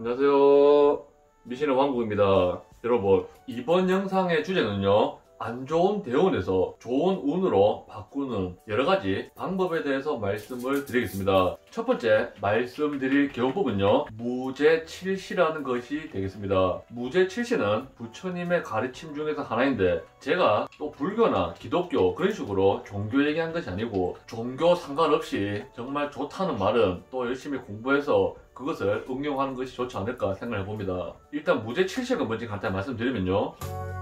안녕하세요. 미신의 왕국입니다. 여러분, 이번 영상의 주제는요, 안 좋은 대운에서 좋은 운으로 바꾸는 여러가지 방법에 대해서 말씀을 드리겠습니다. 첫 번째 말씀드릴 경우법은요, 무제칠시라는 것이 되겠습니다. 무제칠시는 부처님의 가르침 중에서 하나인데, 제가 또 불교나 기독교 그런 식으로 종교 얘기한 것이 아니고, 종교 상관없이 정말 좋다는 말은 또 열심히 공부해서 그것을 응용하는 것이 좋지 않을까 생각해 봅니다. 일단 무제칠시가 뭔지 간단히 말씀드리면요,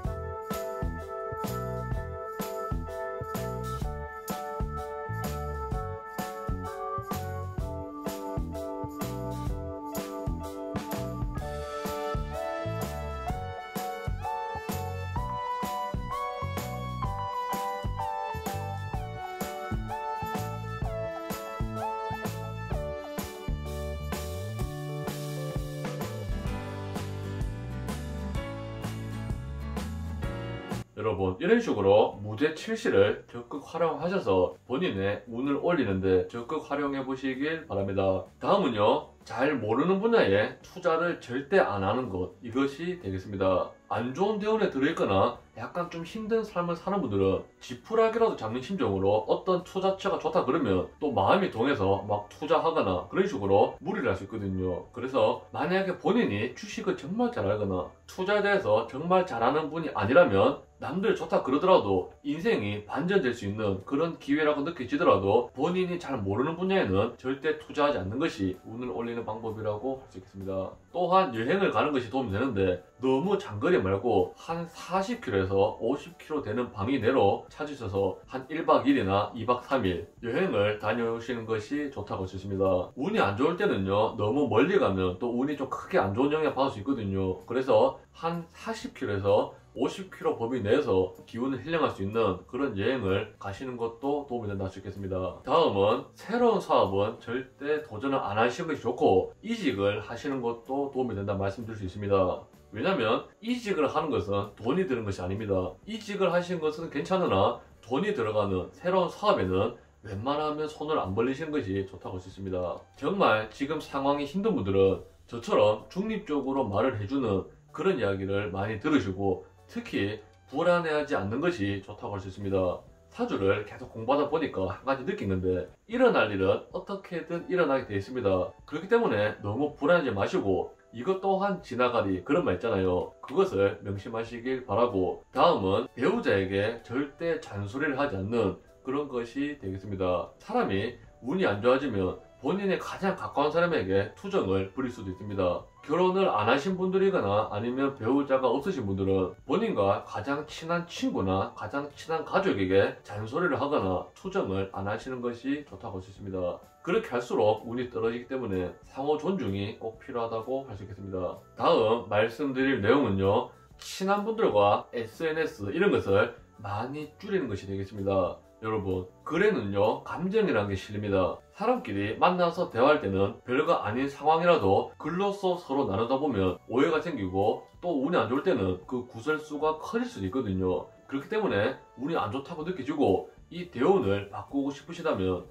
여러분, 이런 식으로 무제칠시를 적극 활용하셔서 본인의 운을 올리는데 적극 활용해 보시길 바랍니다. 다음은요, 잘 모르는 분야에 투자를 절대 안 하는 것, 이것이 되겠습니다. 안 좋은 대운에 들어있거나 약간 좀 힘든 삶을 사는 분들은 지푸라기라도 잡는 심정으로 어떤 투자처가 좋다 그러면 또 마음이 동해서 막 투자하거나 그런 식으로 무리를 할 수 있거든요. 그래서 만약에 본인이 주식을 정말 잘 알거나 투자에 대해서 정말 잘하는 분이 아니라면 남들 좋다 그러더라도 인생이 반전될 수 있는 그런 기회라고 느껴지더라도 본인이 잘 모르는 분야에는 절대 투자하지 않는 것이 운을 올리는 방법이라고 할 수 있겠습니다. 또한 여행을 가는 것이 도움이 되는데 너무 장거리 말고 한 40km에서 50km 되는 방위 내로 찾으셔서 한 1박 2일이나 2박 3일 여행을 다녀오시는 것이 좋다고 할 수 있습니다. 운이 안 좋을 때는요, 너무 멀리 가면 또 운이 좀 크게 안 좋은 영향을 받을 수 있거든요. 그래서 한 40km에서 50km 범위 내에서 기운을 힐링할 수 있는 그런 여행을 가시는 것도 도움이 된다 할 수 있겠습니다. 다음은 새로운 사업은 절대 도전을 안 하시는 것이 좋고 이직을 하시는 것도 도움이 된다 말씀드릴 수 있습니다. 왜냐면 이직을 하는 것은 돈이 드는 것이 아닙니다. 이직을 하시는 것은 괜찮으나 돈이 들어가는 새로운 사업에는 웬만하면 손을 안 벌리시는 것이 좋다고 할 수 있습니다. 정말 지금 상황이 힘든 분들은 저처럼 중립적으로 말을 해주는 그런 이야기를 많이 들으시고 특히 불안해하지 않는 것이 좋다고 할 수 있습니다. 사주를 계속 공부하다 보니까 한 가지 느낀 건데, 일어날 일은 어떻게든 일어나게 되어 있습니다. 그렇기 때문에 너무 불안하지 마시고 이것 또한 지나가리 그런 말 있잖아요. 그것을 명심하시길 바라고, 다음은 배우자에게 절대 잔소리를 하지 않는 그런 것이 되겠습니다. 사람이 운이 안 좋아지면 본인의 가장 가까운 사람에게 투정을 부릴 수도 있습니다. 결혼을 안 하신 분들이거나 아니면 배우자가 없으신 분들은 본인과 가장 친한 친구나 가장 친한 가족에게 잔소리를 하거나 투정을 안 하시는 것이 좋다고 할 수 있습니다. 그렇게 할수록 운이 떨어지기 때문에 상호 존중이 꼭 필요하다고 할 수 있겠습니다. 다음 말씀드릴 내용은요, 친한 분들과 SNS 이런 것을 많이 줄이는 것이 되겠습니다. 여러분, 글에는요 감정이라는 게 실립니다. 사람끼리 만나서 대화할 때는 별거 아닌 상황이라도 글로써 서로 나누다 보면 오해가 생기고 또 운이 안 좋을 때는 그 구설수가 커질 수도 있거든요. 그렇기 때문에 운이 안 좋다고 느껴지고 이 대운을 바꾸고 싶으시다면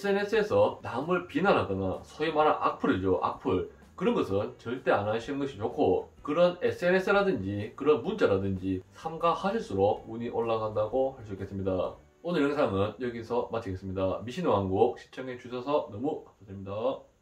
SNS에서 남을 비난하거나 소위 말하는 악플이죠, 악플. 그런 것은 절대 안 하시는 것이 좋고, 그런 SNS라든지 그런 문자라든지 삼가하실수록 운이 올라간다고 할 수 있겠습니다. 오늘 영상은 여기서 마치겠습니다. 미신의 왕국 시청해주셔서 너무 감사드립니다.